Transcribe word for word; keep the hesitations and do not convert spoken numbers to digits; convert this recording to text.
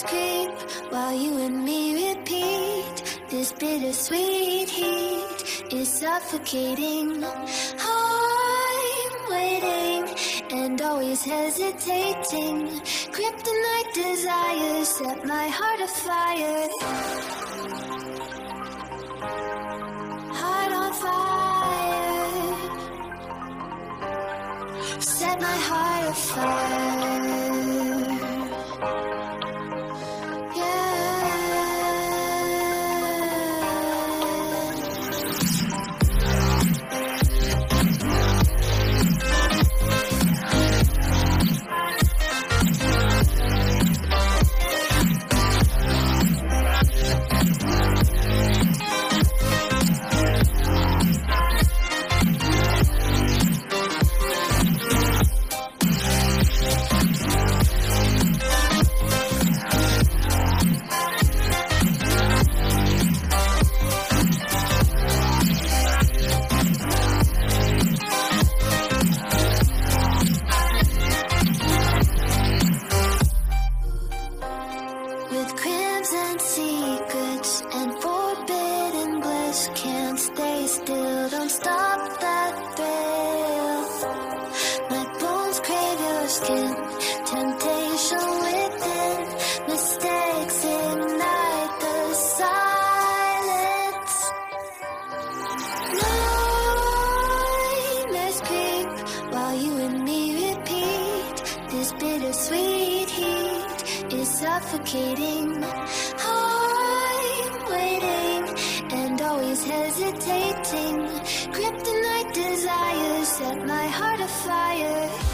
Nightmares creep while you and me repeat. This bittersweet heat is suffocating. I'm waiting and always hesitating. Kryptonite desires set my heart afire. Heart on fire. Set my heart afire. With crimson secrets and forbidden bliss, can't stay still, don't stop that thrill. My bones crave your skin, temptation within, mistakes ignite the silence. Nightmares creep while you and me repeat. This bittersweet heat is suffocating. I'm waiting and always hesitating. Kryptonite desires set my heart afire.